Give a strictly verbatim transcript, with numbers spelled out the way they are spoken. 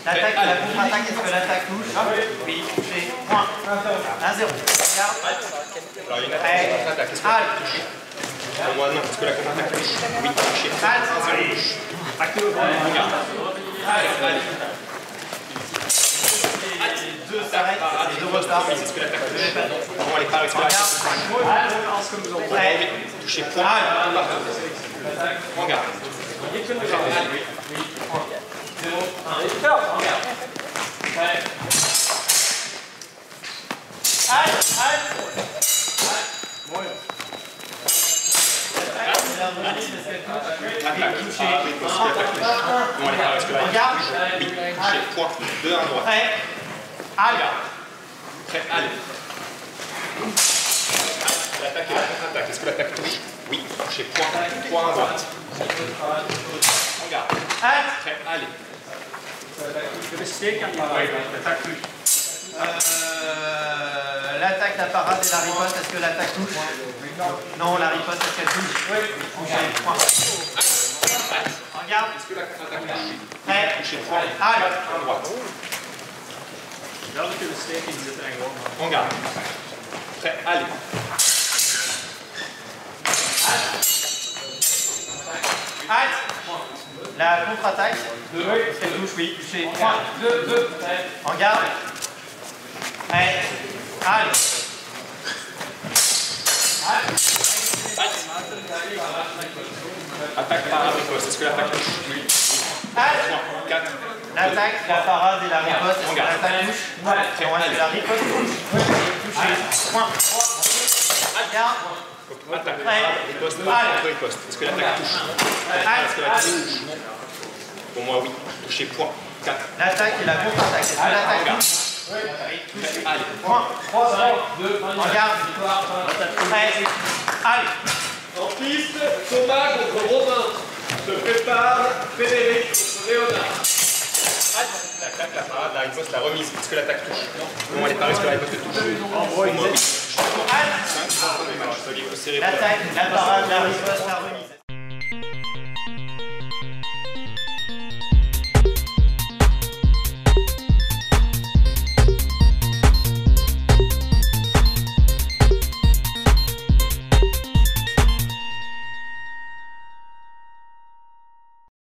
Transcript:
L'attaque, la contre-attaque, est-ce que l'attaque touche? Oui, touché. Point. un zéro. Regarde. Alors, il y a une attaque, une contre-attaque. Est-ce que l'attaque touche? Pour moi, non. Est-ce que la contre-attaque touche? Oui, touché. un zéro touche. Regarde. Allez. Deux s'arrêtent, les deux repartent. Est-ce que l'attaque touche? Bon, allez, par est-ce que l'attaque touche? Touché. Point. Regarde. Attaque, touché, riposte, attaque, touche. Bon, allez, par est-ce que l'attaque touche? Oui, touché, point, deux, un, droite. Prêt. Allez. Prêt, allez. L'attaque et la contre-attaque, est-ce que l'attaque touche? Oui, touché, point, trois, un, droite. Regarde. Prêt, allez. Euh, l'attaque, la parade et la riposte, est-ce que l'attaque touche? Non, la riposte, est-ce qu'elle touche? Oui. Touché, point. Regarde. Est-ce que la contre-attaque touche? Prêt. Touché, trois, Allez. un, droite. Regarde. Prêt, allez. Halte. La contre-attaque. Est-ce qu'elle touche? Oui. Touché. Point. deux, deux. Regarde. Prêt. Allez. Attaque, parade, riposte, est-ce que l'attaque touche? Oui. Halte. quatre. L'attaque, la parade et la riposte, est-ce que l'attaque touche? Non, est-ce que la riposte touche? Touché. Point. Regarde. Attaque, Prêt. parade, riposte, contre riposte. Est-ce que l'attaque touche? Est-ce que l'attaque touche? Pour moi, oui. Touché, point. quatre. L'attaque et la contre-attaque, est-ce que l'attaque touche? Allez. Point. Regarde. Prêt. Allez. En piste, Thomas contre Romain. Se prépare Frédéric contre Léonard. L'attaque, la parade, la riposte, la remise. Est-ce que l'attaque touche? Bon, allez, par est-ce que la riposte touche? Pour moi, oui. L'attaque, la parade, la riposte, la remise.